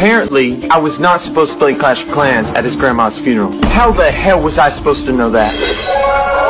Apparently, I was not supposed to play Clash of Clans at his grandma's funeral. How the hell was I supposed to know that?